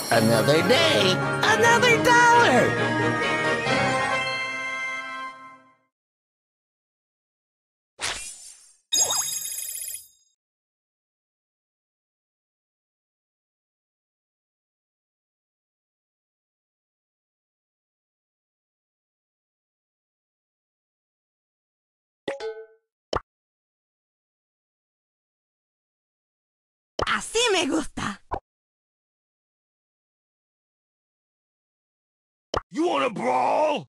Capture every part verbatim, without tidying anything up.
Another day, another dollar! Así me gusta. You wanna brawl?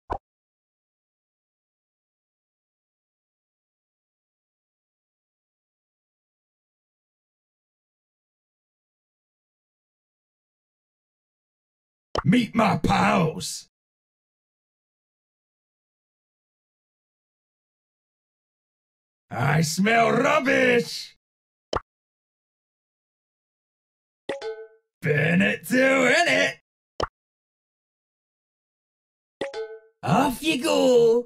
Meet my pals! I smell rubbish! Bennett doing it! Off you go!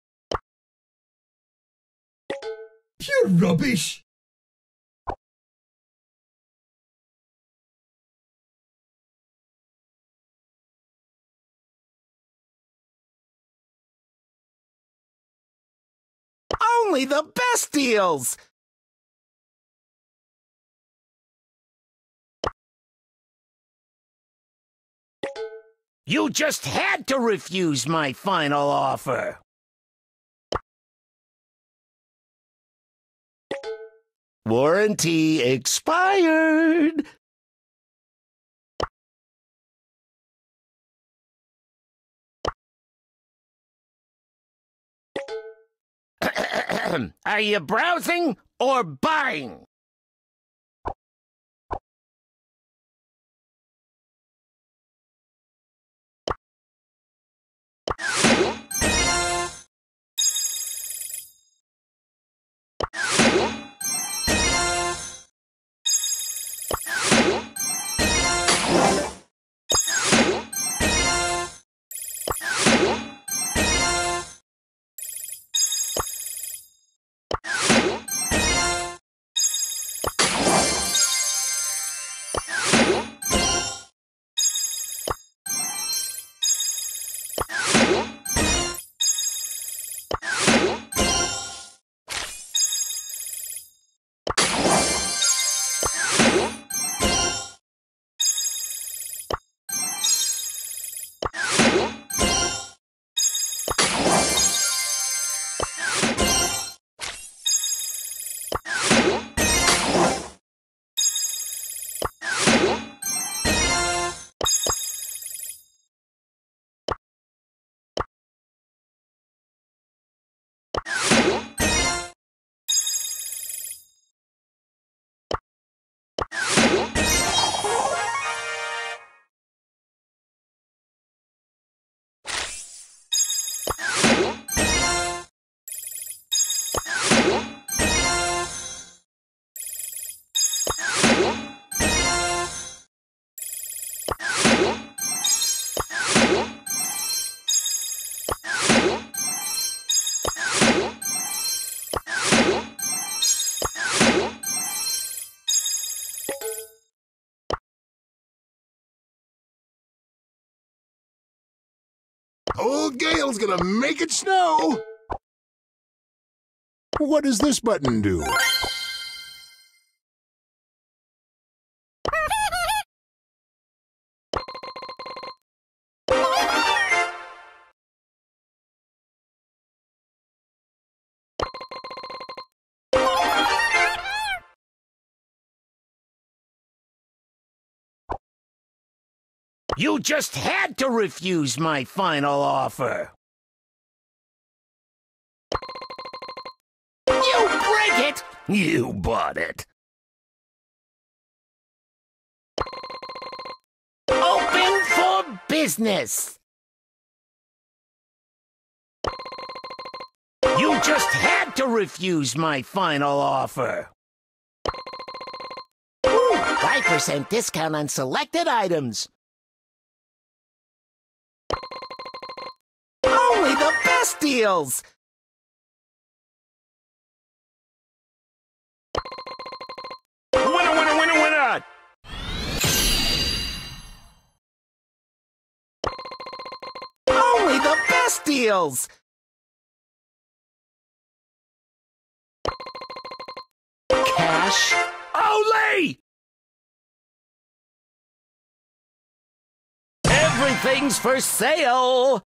Pure rubbish! Only the best deals! You just had to refuse my final offer! Warranty expired! Are you browsing or buying? Old Gale's gonna make it snow! What does this button do? You just had to refuse my final offer! You break it! You bought it! Open for business! You just had to refuse my final offer! five percent discount on selected items! Only the best deals! Winner, winner, winner, winner! best deals! Cash only! Everything's for sale!